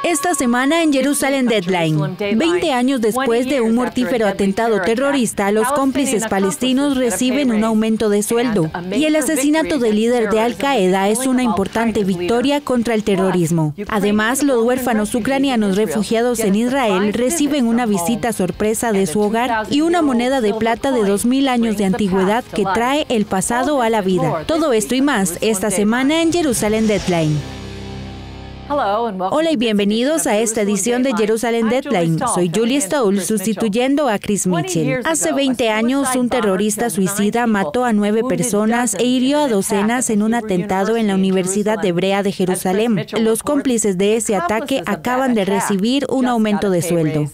Esta semana en Jerusalem Deadline, 20 años después de un mortífero atentado terrorista, los cómplices palestinos reciben un aumento de sueldo y el asesinato del líder de Al-Qaeda es una importante victoria contra el terrorismo. Además, los huérfanos ucranianos refugiados en Israel reciben una visita sorpresa de su hogar y una moneda de plata de 2000 años de antigüedad que trae el pasado a la vida. Todo esto y más esta semana en Jerusalem Deadline. Hola y bienvenidos a esta edición de Jerusalem Deadline. Soy Julie Stoll, sustituyendo a Chris Mitchell. Hace 20 años, un terrorista suicida mató a 9 personas e hirió a docenas en un atentado en la Universidad Hebrea de Jerusalén. Los cómplices de ese ataque acaban de recibir un aumento de sueldo.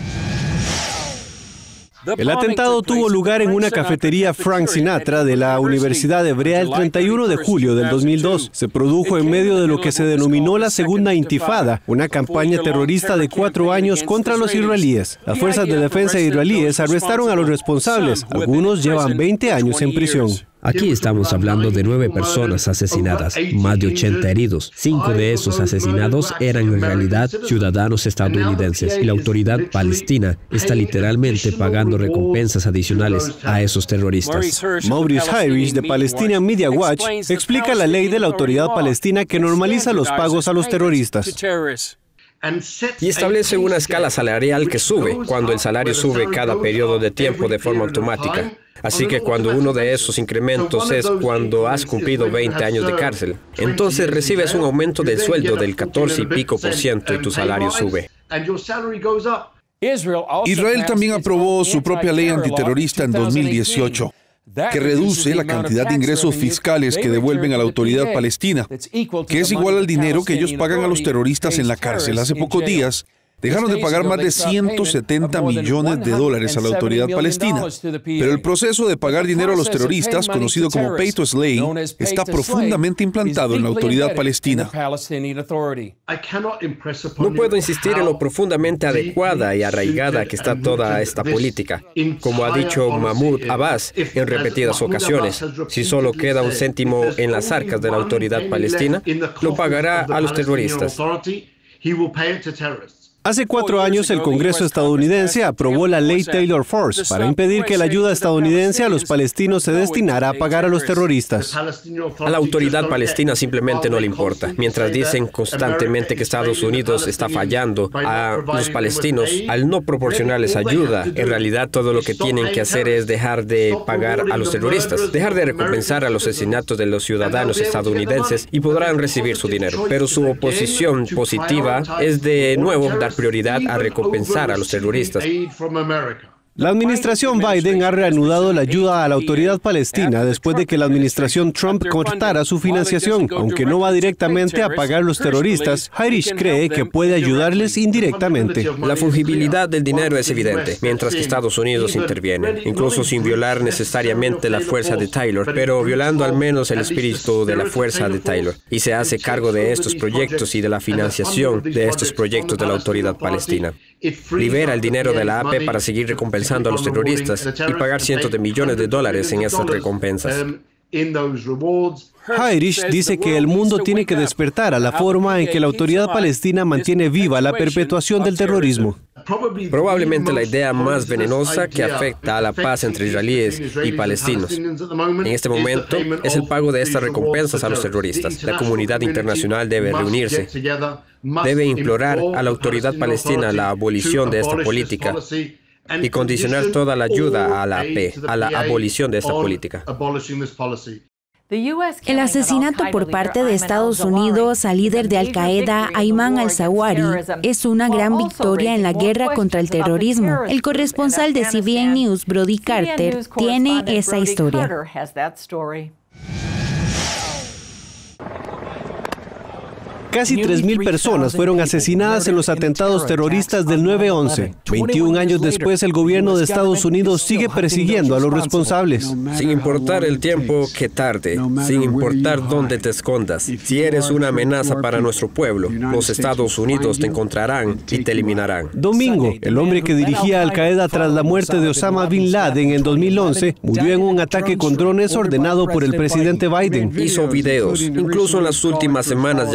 El atentado tuvo lugar en una cafetería Frank Sinatra de la Universidad Hebrea el 31 de julio del 2002. Se produjo en medio de lo que se denominó la Segunda Intifada, una campaña terrorista de 4 años contra los israelíes. Las fuerzas de defensa israelíes arrestaron a los responsables. Algunos llevan 20 años en prisión. Aquí estamos hablando de 9 personas asesinadas, más de 80 heridos. 5 de esos asesinados eran en realidad ciudadanos estadounidenses y la autoridad palestina está literalmente pagando recompensas adicionales a esos terroristas. Maurice Irish de Palestinian Media Watch explica la ley de la autoridad palestina que normaliza los pagos a los terroristas. Y establece una escala salarial que sube cuando el salario sube cada periodo de tiempo de forma automática. Así que cuando uno de esos incrementos es cuando has cumplido 20 años de cárcel, entonces recibes un aumento del sueldo del 14 y pico % y tu salario sube. Israel también aprobó su propia ley antiterrorista en 2018, que reduce la cantidad de ingresos fiscales que devuelven a la autoridad palestina, que es igual al dinero que ellos pagan a los terroristas en la cárcel. Hace pocos días, dejaron de pagar más de 170 millones de dólares a la autoridad palestina. Pero el proceso de pagar dinero a los terroristas, conocido como pay to slay, está profundamente implantado en la autoridad palestina. No puedo insistir en lo profundamente adecuada y arraigada que está toda esta política. Como ha dicho Mahmoud Abbas en repetidas ocasiones, si solo queda un céntimo en las arcas de la autoridad palestina, lo pagará a los terroristas. Hace 4 años, el Congreso estadounidense aprobó la ley Taylor Force para impedir que la ayuda estadounidense a los palestinos se destinara a pagar a los terroristas. A la autoridad palestina simplemente no le importa. Mientras dicen constantemente que Estados Unidos está fallando a los palestinos al no proporcionarles ayuda, en realidad todo lo que tienen que hacer es dejar de pagar a los terroristas, dejar de recompensar a los asesinatos de los ciudadanos estadounidenses y podrán recibir su dinero. Pero su oposición positiva es de nuevo dar prioridad a recompensar a los terroristas. La administración Biden ha reanudado la ayuda a la autoridad palestina después de que la administración Trump cortara su financiación. Aunque no va directamente a pagar los terroristas, Irish cree que puede ayudarles indirectamente. La fungibilidad del dinero es evidente, mientras que Estados Unidos interviene, incluso sin violar necesariamente la fuerza de Taylor, pero violando al menos el espíritu de la fuerza de Taylor, y se hace cargo de estos proyectos y de la financiación de estos proyectos de la autoridad palestina. Libera el dinero de la AP para seguir recompensando a los terroristas y pagar cientos de millones de dólares en esas recompensas. Irish dice que el mundo tiene que despertar a la forma en que la autoridad palestina mantiene viva la perpetuación del terrorismo. Probablemente la idea más venenosa que afecta a la paz entre israelíes y palestinos. En este momento es el pago de estas recompensas a los terroristas. La comunidad internacional debe reunirse. Debe implorar a la autoridad palestina la abolición de esta política y condicionar toda la ayuda a la AP a la abolición de esta política. El asesinato por parte de Estados Unidos al líder de Al-Qaeda, Ayman al-Zawahiri, es una gran victoria en la guerra contra el terrorismo. El corresponsal de CBN News, Brody Carter, tiene esa historia. Casi 3.000 personas fueron asesinadas en los atentados terroristas del 9/11. 21 años después, el gobierno de Estados Unidos sigue persiguiendo a los responsables. Sin importar el tiempo que tarde, sin importar dónde te escondas, si eres una amenaza para nuestro pueblo, los Estados Unidos te encontrarán y te eliminarán. Domingo, el hombre que dirigía Al-Qaeda tras la muerte de Osama Bin Laden en 2011, murió en un ataque con drones ordenado por el presidente Biden. Hizo videos, incluso en las últimas semanas llamando a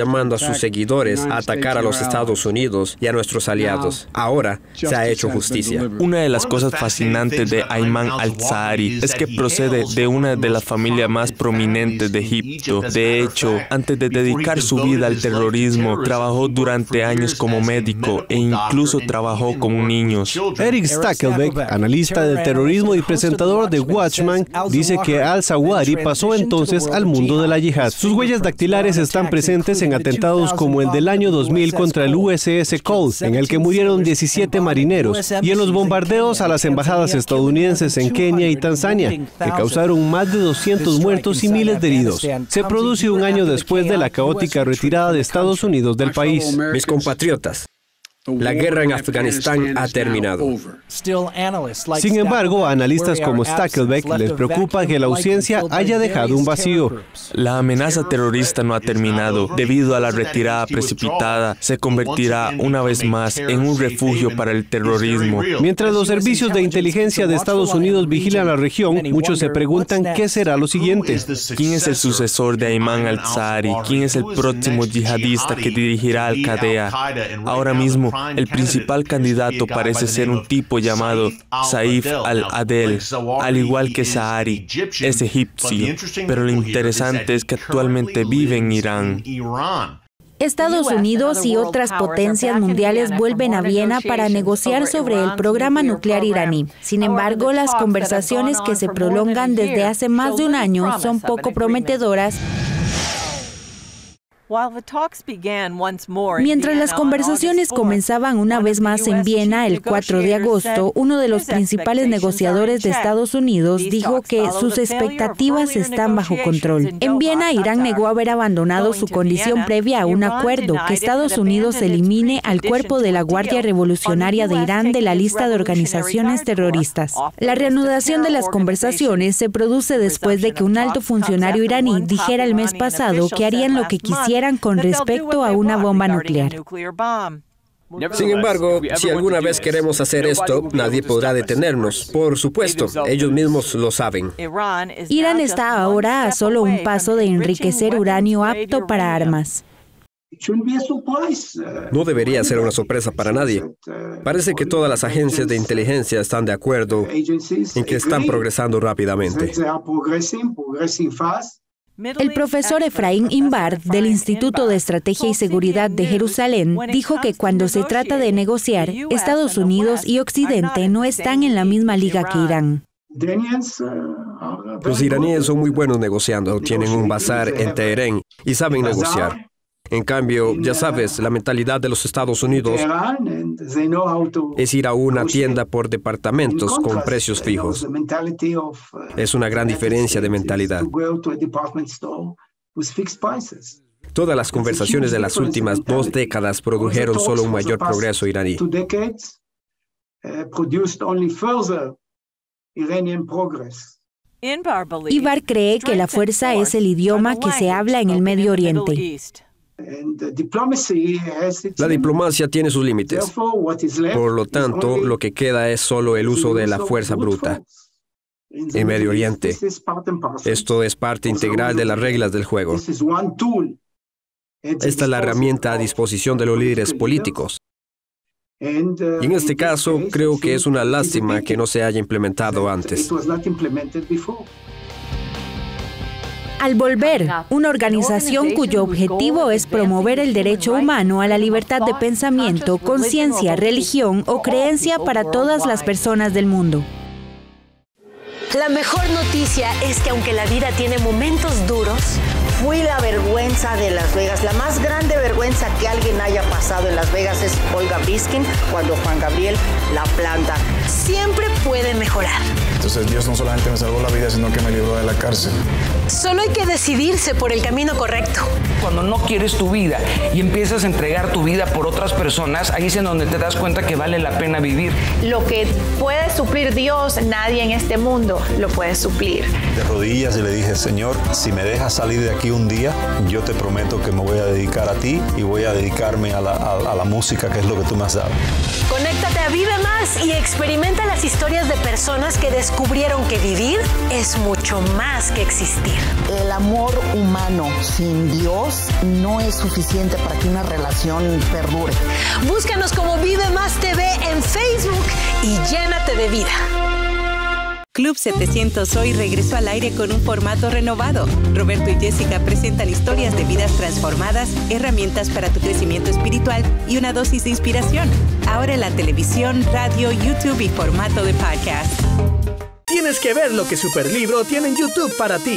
sus seguidores a atacar a los Estados Unidos y a nuestros aliados. Ahora se ha hecho justicia. Una de las cosas fascinantes de Ayman al-Zawahiri es que procede de una de las familias más prominentes de Egipto. De hecho, antes de dedicar su vida al terrorismo, trabajó durante años como médico e incluso trabajó con niños. Eric Stakelbeck, analista del terrorismo y presentador de Watchman, dice que al-Zawahiri pasó entonces al mundo de la yihad. Sus huellas dactilares están presentes en atentados como el del año 2000 contra el USS Cole, en el que murieron 17 marineros, y en los bombardeos a las embajadas estadounidenses en Kenia y Tanzania, que causaron más de 200 muertos y miles de heridos. Se produce un año después de la caótica retirada de Estados Unidos del país. Mis compatriotas, la guerra en Afganistán ha terminado. Sin embargo, a analistas como Stakelbeck les preocupa que la ausencia haya dejado un vacío. La amenaza terrorista no ha terminado. Debido a la retirada precipitada, se convertirá una vez más en un refugio para el terrorismo. Mientras los servicios de inteligencia de Estados Unidos vigilan la región, muchos se preguntan qué será lo siguiente. ¿Quién es el sucesor de Ayman al-Zawahiri? ¿Quién es el próximo yihadista que dirigirá Al-Qaeda? Ahora mismo, el principal candidato parece ser un tipo llamado Saif al-Adel, al igual que Zawahiri, es egipcio, pero lo interesante es que actualmente vive en Irán. Estados Unidos y otras potencias mundiales vuelven a Viena para negociar sobre el programa nuclear iraní. Sin embargo, las conversaciones que se prolongan desde hace más de un año son poco prometedoras. Mientras las conversaciones comenzaban una vez más en Viena el 4 de agosto, uno de los principales negociadores de Estados Unidos dijo que sus expectativas están bajo control. En Viena, Irán negó haber abandonado su condición previa a un acuerdo, que Estados Unidos elimine al cuerpo de la Guardia Revolucionaria de Irán de la lista de organizaciones terroristas. La reanudación de las conversaciones se produce después de que un alto funcionario iraní dijera el mes pasado que harían lo que quisieran con respecto a una bomba nuclear. Sin embargo, si alguna vez queremos hacer esto, nadie podrá detenernos. Por supuesto, ellos mismos lo saben. Irán está ahora a solo un paso de enriquecer uranio apto para armas. No debería ser una sorpresa para nadie. Parece que todas las agencias de inteligencia están de acuerdo en que están progresando rápidamente. El profesor Efraín Inbar, del Instituto de Estrategia y Seguridad de Jerusalén, dijo que cuando se trata de negociar, Estados Unidos y Occidente no están en la misma liga que Irán. Los iraníes son muy buenos negociando, tienen un bazar en Teherán y saben negociar. En cambio, ya sabes, la mentalidad de los Estados Unidos es ir a una tienda por departamentos con precios fijos. Es una gran diferencia de mentalidad. Todas las conversaciones de las últimas 2 décadas produjeron solo un mayor progreso iraní. Ibar cree que la fuerza es el idioma que se habla en el Medio Oriente. La diplomacia tiene sus límites. Por lo tanto, lo que queda es solo el uso de la fuerza bruta. En Medio Oriente, esto es parte integral de las reglas del juego. Esta es la herramienta a disposición de los líderes políticos. Y en este caso, creo que es una lástima que no se haya implementado antes. Al Volver, una organización cuyo objetivo es promover el derecho humano a la libertad de pensamiento, conciencia, religión o creencia para todas las personas del mundo. La mejor noticia es que aunque la vida tiene momentos duros, fui la vergüenza de Las Vegas. La más grande vergüenza que alguien haya pasado en Las Vegas es Olga Biskin cuando Juan Gabriel la planta. Siempre puede mejorar. Entonces Dios no solamente me salvó la vida, sino que me libró de la cárcel. Solo hay que decidirse por el camino correcto. Cuando no quieres tu vida y empiezas a entregar tu vida por otras personas, ahí es en donde te das cuenta que vale la pena vivir. Lo que puede suplir Dios, nadie en este mundo lo puede suplir. De rodillas y le dije, Señor, si me dejas salir de aquí un día, yo te prometo que me voy a dedicar a ti y voy a dedicarme a la música, que es lo que tú me has dado. Conéctate a Vive Más más y experimenta las historias de personas que descubrieron que vivir es mucho más que existir. El amor humano sin Dios no es suficiente para que una relación perdure. Búscanos como Vive Más TV en Facebook y llénate de vida. Club 700 hoy regresó al aire con un formato renovado. Roberto y Jessica presentan historias de vidas transformadas, herramientas para tu crecimiento espiritual y una dosis de inspiración. Ahora en la televisión, radio, YouTube y formato de podcast. Tienes que ver lo que Superlibro tiene en YouTube para ti.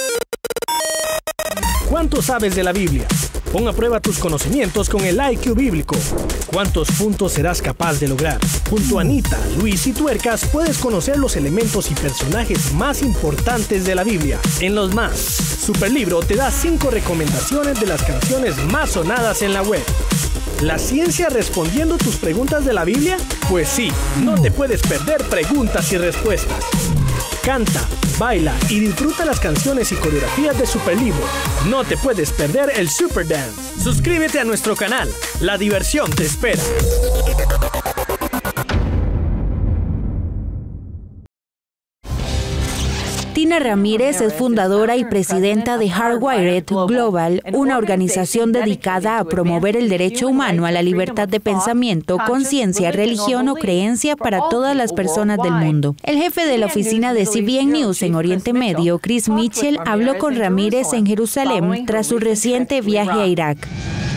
¿Cuánto sabes de la Biblia? Pon a prueba tus conocimientos con el IQ bíblico. ¿Cuántos puntos serás capaz de lograr? Junto a Anita, Luis y Tuercas puedes conocer los elementos y personajes más importantes de la Biblia. En Los Más, Superlibro te da 5 recomendaciones de las canciones más sonadas en la web. ¿La ciencia respondiendo tus preguntas de la Biblia? Pues sí, no te puedes perder preguntas y respuestas. Canta, baila y disfruta las canciones y coreografías de Superlibro. No te puedes perder el Super Dance. Suscríbete a nuestro canal. La diversión te espera. Tina Ramírez es fundadora y presidenta de Hardwired Global, una organización dedicada a promover el derecho humano a la libertad de pensamiento, conciencia, religión o creencia para todas las personas del mundo. El jefe de la oficina de CBN News en Oriente Medio, Chris Mitchell, habló con Ramírez en Jerusalén tras su reciente viaje a Irak.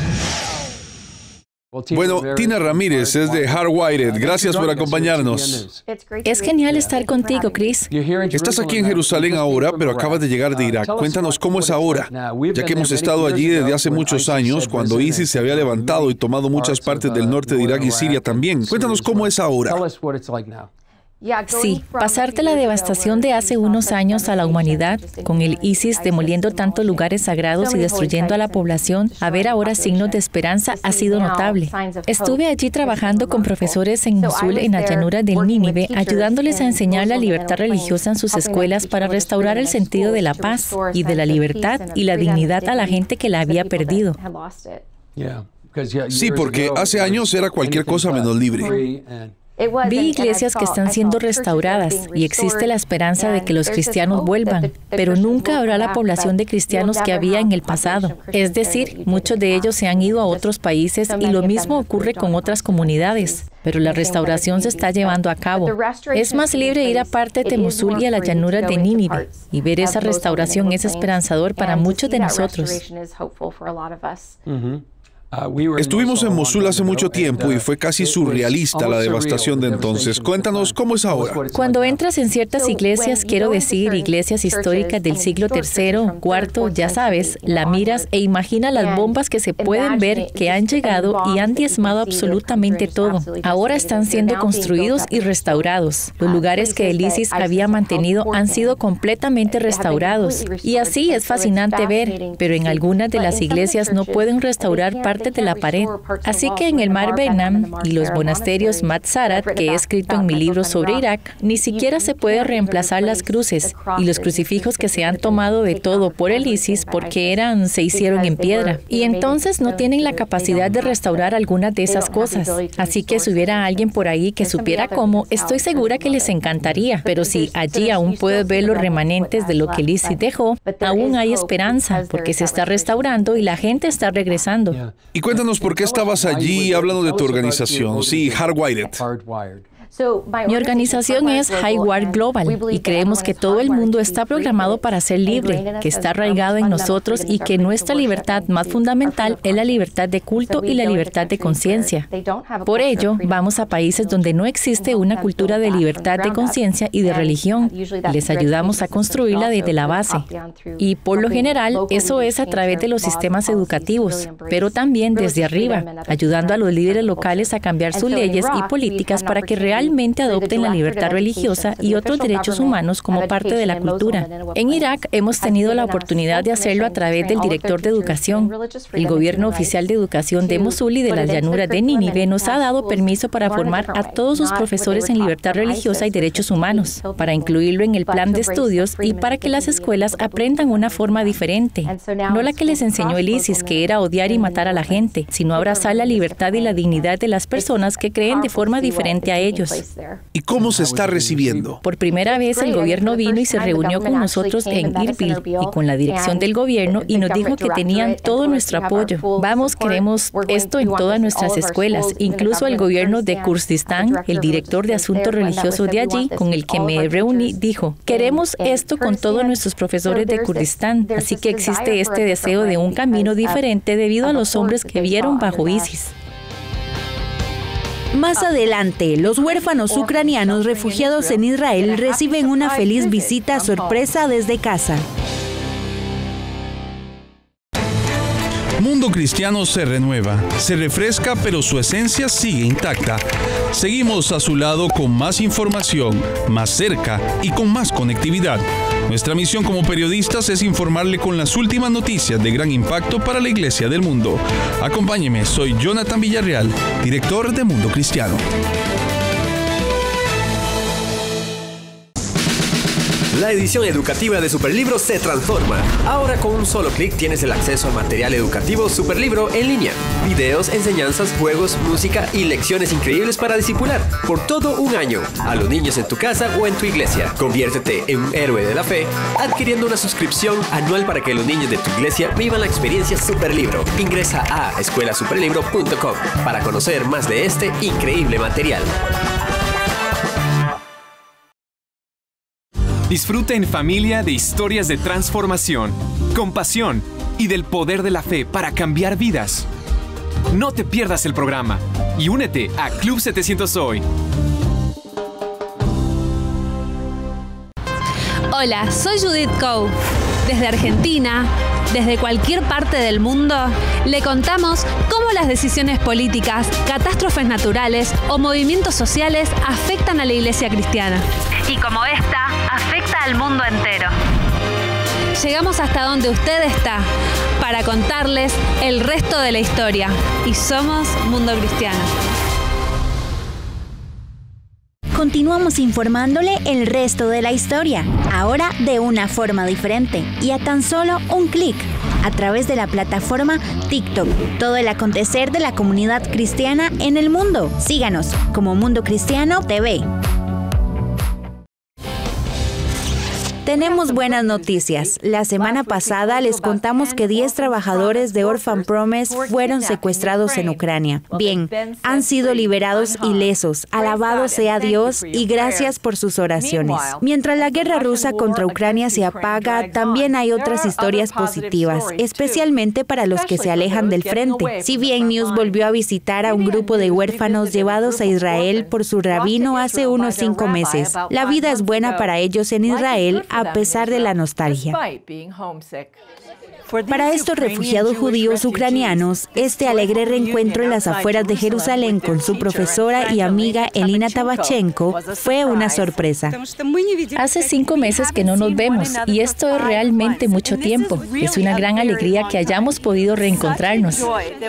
Bueno, Tina Ramírez es de Hardwired. Gracias por acompañarnos. Es genial estar contigo, Chris. Estás aquí en Jerusalén ahora, pero acabas de llegar de Irak. Cuéntanos cómo es ahora, ya que hemos estado allí desde hace muchos años, cuando ISIS se había levantado y tomado muchas partes del norte de Irak y Siria también. Cuéntanos cómo es ahora. Sí, pasar de la devastación de hace unos años a la humanidad, con el ISIS demoliendo tantos lugares sagrados y destruyendo a la población, a ver ahora signos de esperanza ha sido notable. Estuve allí trabajando con profesores en Mosul, en la llanura del Nínive, ayudándoles a enseñar la libertad religiosa en sus escuelas para restaurar el sentido de la paz y de la libertad y la dignidad a la gente que la había perdido. Sí, porque hace años era cualquier cosa menos libre. Vi iglesias que están siendo restauradas y existe la esperanza de que los cristianos vuelvan, pero nunca habrá la población de cristianos que había en el pasado. Es decir, muchos de ellos se han ido a otros países y lo mismo ocurre con otras comunidades. Pero la restauración se está llevando a cabo. Es más libre ir a parte de Mosul y a la llanura de Nínive, y ver esa restauración es esperanzador para muchos de nosotros. Estuvimos en Mosul hace mucho tiempo y fue casi surrealista la devastación de entonces. Cuéntanos, ¿cómo es ahora? Cuando entras en ciertas iglesias, quiero decir iglesias históricas del siglo III, IV, ya sabes, la miras e imagina las bombas que se pueden ver que han llegado y han diezmado absolutamente todo. Ahora están siendo construidos y restaurados. Los lugares que el ISIS había mantenido han sido completamente restaurados. Y así es fascinante ver, pero en algunas de las iglesias no pueden restaurar parte de la pared. Así que en el Mar Bernam y los monasterios Matzarat, que he escrito en mi libro sobre Irak, ni siquiera se puede reemplazar las cruces y los crucifijos que se han tomado de todo por el ISIS porque se hicieron en piedra. Y entonces no tienen la capacidad de restaurar algunas de esas cosas. Así que si hubiera alguien por ahí que supiera cómo, estoy segura que les encantaría. Pero si allí aún puedes ver los remanentes de lo que el ISIS dejó, aún hay esperanza porque se está restaurando y la gente está regresando. Y cuéntanos por qué estabas allí hablando de tu organización, sí, Hardwired. Mi organización es Hardwired Global y creemos que todo el mundo está programado para ser libre, que está arraigado en nosotros y que nuestra libertad más fundamental es la libertad de culto y la libertad de conciencia. Por ello, vamos a países donde no existe una cultura de libertad de conciencia y de religión y les ayudamos a construirla desde la base. Y por lo general, eso es a través de los sistemas educativos, pero también desde arriba, ayudando a los líderes locales a cambiar sus leyes y políticas para que realmente adopten la libertad religiosa y otros derechos humanos como parte de la cultura. En Irak hemos tenido la oportunidad de hacerlo a través del director de educación. El gobierno oficial de educación de Mosul y de las llanuras de Nínive nos ha dado permiso para formar a todos sus profesores en libertad religiosa y derechos humanos, para incluirlo en el plan de estudios y para que las escuelas aprendan una forma diferente. No la que les enseñó el ISIS, que era odiar y matar a la gente, sino abrazar la libertad y la dignidad de las personas que creen de forma diferente a ellos. ellos. ¿Y cómo se está recibiendo? Por primera vez el gobierno vino y se reunió con nosotros en Erbil y con la dirección del gobierno y nos dijo que tenían todo nuestro apoyo. Vamos, queremos esto en todas nuestras escuelas. Incluso el gobierno de Kurdistán, el director de asuntos religiosos de allí, con el que me reuní, dijo, queremos esto con todos nuestros profesores de Kurdistán. Así que existe este deseo de un camino diferente debido a los hombres que vieron bajo ISIS. Más adelante, los huérfanos ucranianos refugiados en Israel reciben una feliz visita sorpresa desde casa. Mundo Cristiano se renueva, se refresca, pero su esencia sigue intacta. Seguimos a su lado con más información, más cerca y con más conectividad. Nuestra misión como periodistas es informarle con las últimas noticias de gran impacto para la Iglesia del mundo. Acompáñeme, soy Jonathan Villarreal, director de Mundo Cristiano. La edición educativa de Superlibro se transforma. Ahora con un solo clic tienes el acceso al material educativo Superlibro en línea. Videos, enseñanzas, juegos, música y lecciones increíbles para discipular por todo un año a los niños en tu casa o en tu iglesia. Conviértete en un héroe de la fe adquiriendo una suscripción anual para que los niños de tu iglesia vivan la experiencia Superlibro. Ingresa a escuelasuperlibro.com para conocer más de este increíble material. Disfruta en familia de historias de transformación, compasión y del poder de la fe para cambiar vidas. No te pierdas el programa y únete a Club 700 Hoy. Hola, soy Judith Coe. Desde Argentina, desde cualquier parte del mundo, le contamos cómo las decisiones políticas, catástrofes naturales o movimientos sociales afectan a la Iglesia cristiana. Y como esta, afecta al mundo entero. Llegamos hasta donde usted está para contarles el resto de la historia. Y somos Mundo Cristiano. Continuamos informándole el resto de la historia, ahora de una forma diferente y a tan solo un clic, a través de la plataforma TikTok. Todo el acontecer de la comunidad cristiana en el mundo. Síganos como Mundo Cristiano TV. Tenemos buenas noticias. La semana pasada les contamos que 10 trabajadores de Orphan Promise fueron secuestrados en Ucrania. Bien, han sido liberados ilesos. Alabado sea Dios y gracias por sus oraciones. Mientras la guerra rusa contra Ucrania se apaga, también hay otras historias positivas, especialmente para los que se alejan del frente. CBN News volvió a visitar a un grupo de huérfanos llevados a Israel por su rabino hace unos 5 meses. La vida es buena para ellos en Israel, a pesar de la nostalgia. Para estos refugiados judíos ucranianos, este alegre reencuentro en las afueras de Jerusalén con su profesora y amiga Elina Tabachenko fue una sorpresa. Hace 5 meses que no nos vemos y esto es realmente mucho tiempo. Es una gran alegría que hayamos podido reencontrarnos.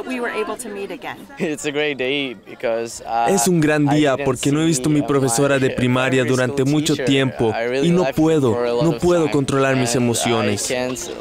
Es un gran día porque no he visto a mi profesora de primaria durante mucho tiempo y no puedo controlar mis emociones.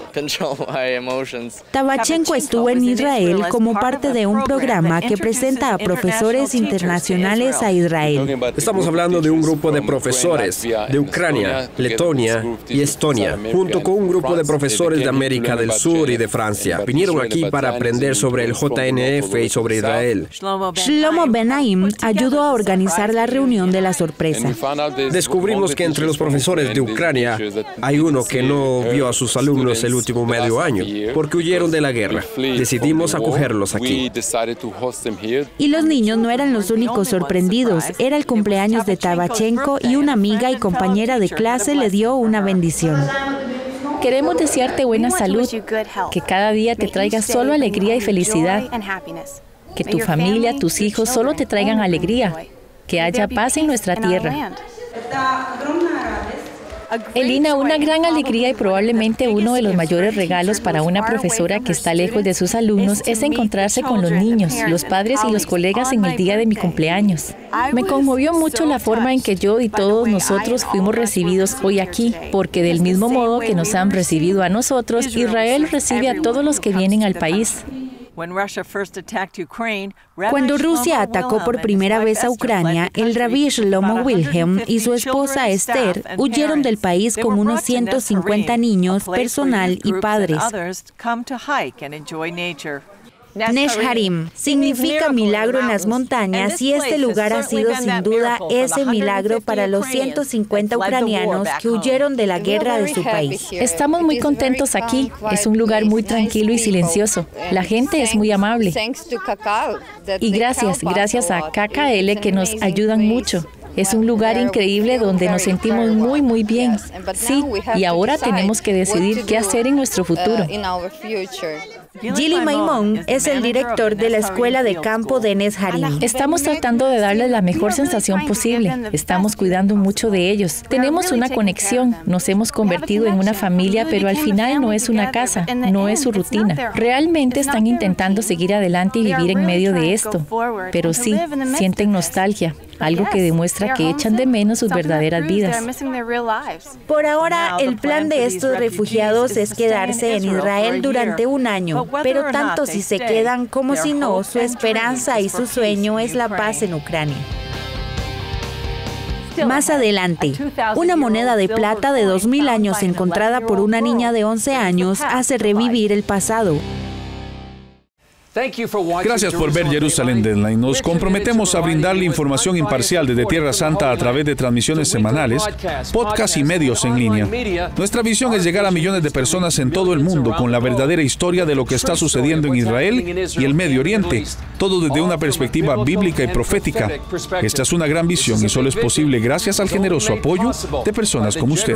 Tabachenko estuvo en Israel como parte de un programa que presenta a profesores internacionales a Israel. Estamos hablando de un grupo de profesores de Ucrania, Letonia y Estonia, junto con un grupo de profesores de América del Sur y de Francia. Vinieron aquí para aprender sobre el JNF y sobre Israel. Shlomo Ben-Haim ayudó a organizar la reunión de la sorpresa. Descubrimos que entre los profesores de Ucrania hay uno que no vio a sus alumnos el último medio año, porque huyeron de la guerra. Decidimos acogerlos aquí. Y los niños no eran los únicos sorprendidos. Era el cumpleaños de Tabachenko y una amiga y compañera de clase le dio una bendición. Queremos desearte buena salud, que cada día te traiga solo alegría y felicidad, que tu familia, tus hijos solo te traigan alegría, que haya paz en nuestra tierra. Elina, una gran alegría y probablemente uno de los mayores regalos para una profesora que está lejos de sus alumnos es encontrarse con los niños, los padres y los colegas en el día de mi cumpleaños. Me conmovió mucho la forma en que yo y todos nosotros fuimos recibidos hoy aquí, porque del mismo modo que nos han recibido a nosotros, Israel recibe a todos los que vienen al país. Cuando Rusia atacó por primera vez a Ucrania, el rabí Shlomo Wilhelm y su esposa Esther huyeron del país con unos 150 niños, personal y padres. Nesharim significa milagro en las montañas y este lugar ha sido sin duda ese milagro para los 150 ucranianos que huyeron de la guerra de su país. Estamos muy contentos aquí. Es un lugar muy tranquilo y silencioso. La gente es muy amable. Y gracias a KKL que nos ayudan mucho. Es un lugar increíble donde nos sentimos muy bien. Sí, y ahora tenemos que decidir qué hacer en nuestro futuro. Gili Maimón es el director de la escuela de campo de Nesharim. Estamos tratando de darles la mejor sensación posible. Estamos cuidando mucho de ellos. Tenemos una conexión. Nos hemos convertido en una familia, pero al final no es una casa, no es su rutina. Realmente están intentando seguir adelante y vivir en medio de esto. Pero sí, sienten nostalgia, algo que demuestra que echan de menos sus verdaderas vidas. Por ahora, el plan de estos refugiados es quedarse en Israel durante un año. Pero tanto si se quedan como si no, su esperanza y su sueño es la paz en Ucrania. Más adelante, una moneda de plata de 2000 años encontrada por una niña de 11 años hace revivir el pasado. Gracias por ver Jerusalén Deadline. Nos comprometemos a brindarle información imparcial desde Tierra Santa a través de transmisiones semanales, podcasts y medios en línea. Nuestra visión es llegar a millones de personas en todo el mundo con la verdadera historia de lo que está sucediendo en Israel y el Medio Oriente, todo desde una perspectiva bíblica y profética. Esta es una gran visión y solo es posible gracias al generoso apoyo de personas como usted.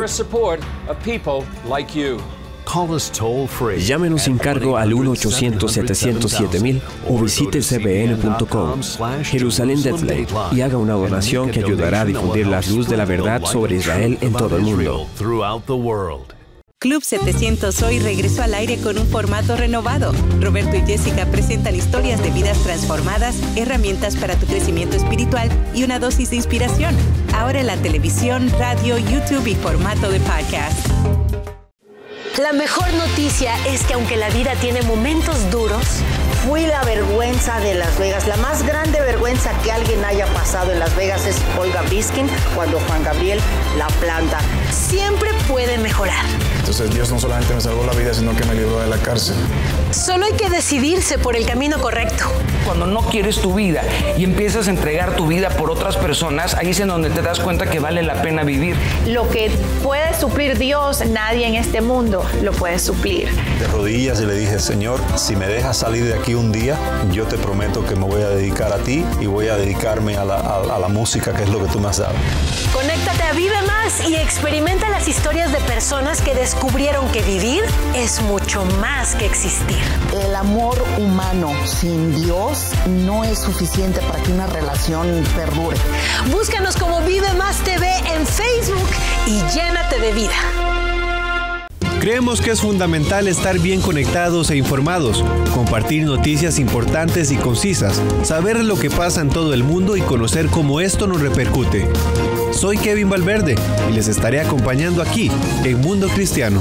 Llámenos sin cargo al 1-800-707-000 o visite cbn.com, Jerusalén Deadline, y haga una donación que ayudará a difundir la luz de la verdad sobre Israel en todo el mundo. Club 700 hoy regresó al aire con un formato renovado. Roberto y Jessica presentan historias de vidas transformadas, herramientas para tu crecimiento espiritual y una dosis de inspiración. Ahora en la televisión, radio, YouTube y formato de podcast. La mejor noticia es que aunque la vida tiene momentos duros, fui la vergüenza de Las Vegas. La más grande vergüenza que alguien haya pasado en Las Vegas es Olga Biskin cuando Juan Gabriel la planta. Siempre puede mejorar. Entonces Dios no solamente me salvó la vida, sino que me libró de la cárcel. Solo hay que decidirse por el camino correcto. Cuando no quieres tu vida y empiezas a entregar tu vida por otras personas, ahí es en donde te das cuenta que vale la pena vivir. Lo que puede suplir Dios, nadie en este mundo lo puede suplir. De rodillas y le dije, Señor, si me dejas salir de aquí un día, yo te prometo que me voy a dedicar a ti y voy a dedicarme a la música, que es lo que tú me has dado. Conéctate a Vive Más y experimenta las historias de personas que descubrieron que vivir es mucho más que existir. El amor humano sin Dios no es suficiente para que una relación perdure. Búscanos como Vive Más TV en Facebook y llénate de vida. Creemos que es fundamental estar bien conectados e informados, compartir noticias importantes y concisas, saber lo que pasa en todo el mundo y conocer cómo esto nos repercute. Soy Kevin Valverde y les estaré acompañando aquí en Mundo Cristiano.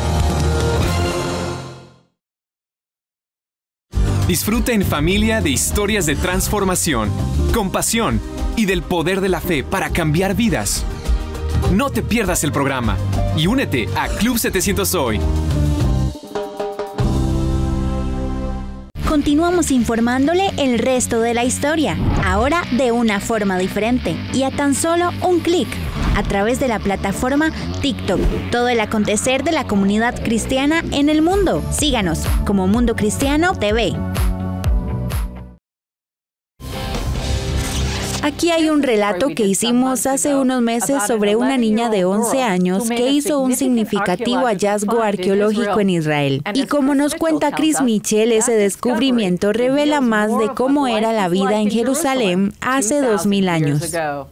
Disfruta en familia de historias de transformación, compasión y del poder de la fe para cambiar vidas. No te pierdas el programa y únete a Club 700 hoy. Continuamos informándole el resto de la historia, ahora de una forma diferente y a tan solo un clic, a través de la plataforma TikTok. Todo el acontecer de la comunidad cristiana en el mundo. Síganos como Mundo Cristiano TV. Aquí hay un relato que hicimos hace unos meses sobre una niña de 11 años que hizo un significativo hallazgo arqueológico en Israel. Y como nos cuenta Chris Mitchell, ese descubrimiento revela más de cómo era la vida en Jerusalén hace 2000 años.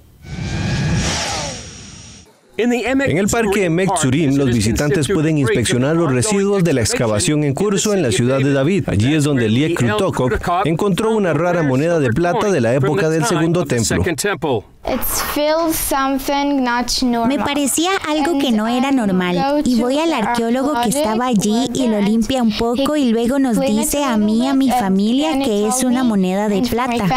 En el parque Emek Tzurim, los visitantes pueden inspeccionar los residuos de la excavación en curso en la ciudad de David. Allí es donde Liek Krutokok encontró una rara moneda de plata de la época del Segundo Templo. Me parecía algo que no era normal y voy al arqueólogo que estaba allí y lo limpia un poco y luego nos dice a mí y a mi familia que es una moneda de plata.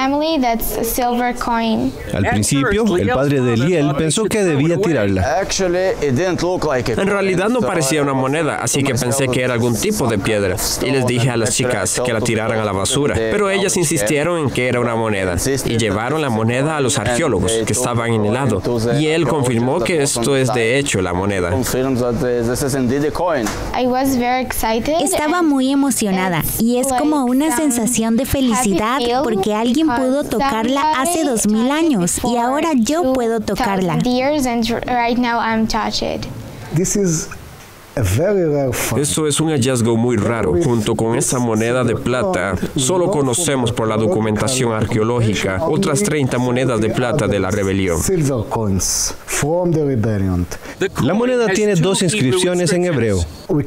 Al principio, el padre de Liel pensó que debía tirarla. En realidad no parecía una moneda, así que pensé que era algún tipo de piedra. Y les dije a las chicas que la tiraran a la basura. Pero ellas insistieron en que era una moneda y llevaron la moneda a los arqueólogos que estaban en el lado. Y él confirmó que esto es de hecho la moneda. Estaba muy emocionada y es como una sensación de felicidad porque alguien pudo tocarla hace 2000 años y ahora yo puedo tocarla. Eso es un hallazgo muy raro. Junto con esa moneda de plata, solo conocemos por la documentación arqueológica otras 30 monedas de plata de la rebelión. La moneda tiene 2 inscripciones en hebreo.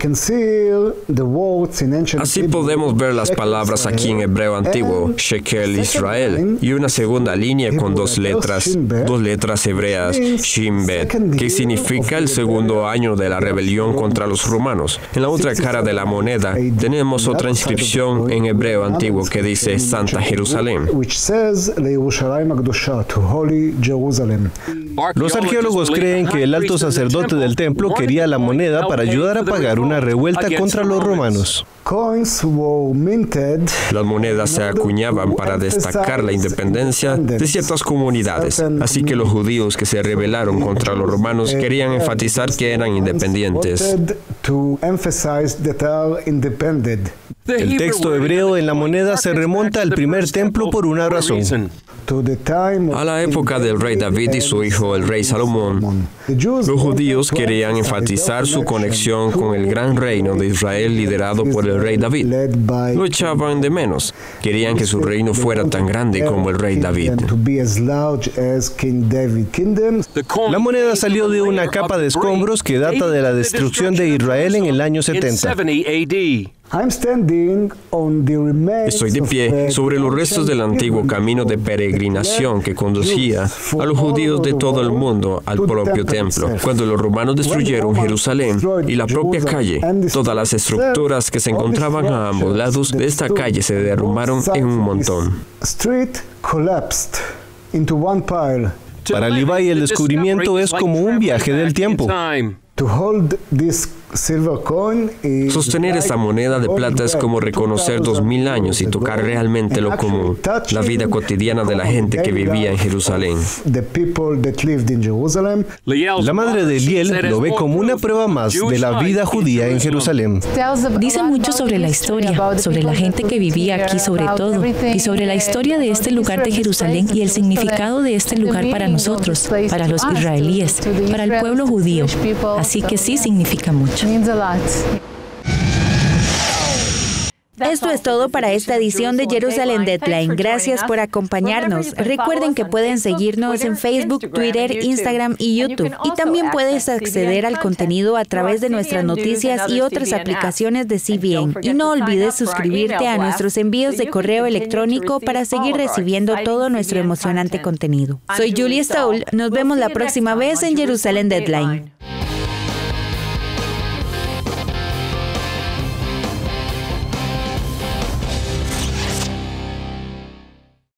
Así podemos ver las palabras aquí en hebreo antiguo, Shekel Israel, y una segunda línea con 2 letras hebreas, Shin Bet, que significa el segundo año de la rebelión contra los romanos. En la otra cara de la moneda tenemos otra inscripción en hebreo antiguo que dice Santa Jerusalén. Los arqueólogos creen que el alto sacerdote del templo quería la moneda para ayudar a pagar una revuelta contra los romanos. Las monedas se acuñaban para destacar la independencia de ciertas comunidades, así que los judíos que se rebelaron contra los romanos querían enfatizar que eran independientes. El texto hebreo en la moneda se remonta al primer templo por una razón. A la época del rey David y su hijo el rey Salomón, los judíos querían enfatizar su conexión con el gran reino de Israel liderado por el rey David. Lo echaban de menos. Querían que su reino fuera tan grande como el rey David. La moneda salió de una capa de escombros que data de la destrucción de Israel en el año 70. Estoy de pie sobre los restos del antiguo camino de peregrinación que conducía a los judíos de todo el mundo al propio templo. Cuando los romanos destruyeron Jerusalén y la propia calle, todas las estructuras que se encontraban a ambos lados de esta calle se derrumbaron en un montón. Para Levi, el descubrimiento es como un viaje del tiempo. Sostener esta moneda de plata es como reconocer 2000 años y tocar realmente lo común, la vida cotidiana de la gente que vivía en Jerusalén. La madre de Liel lo ve como una prueba más de la vida judía en Jerusalén. Dice mucho sobre la historia, sobre la gente que vivía aquí sobre todo, y sobre la historia de este lugar de Jerusalén y el significado de este lugar para nosotros, para los israelíes, para el pueblo judío. Así que sí significa mucho. Esto es todo para esta edición de Jerusalem Deadline. Gracias por acompañarnos. Recuerden que pueden seguirnos en Facebook, Twitter, Instagram y YouTube. Y también puedes acceder al contenido a través de nuestras noticias y otras aplicaciones de CBN. Y no olvides suscribirte a nuestros envíos de correo electrónico para seguir recibiendo todo nuestro emocionante contenido. Soy Julie Stoll. Nos vemos la próxima vez en Jerusalem Deadline.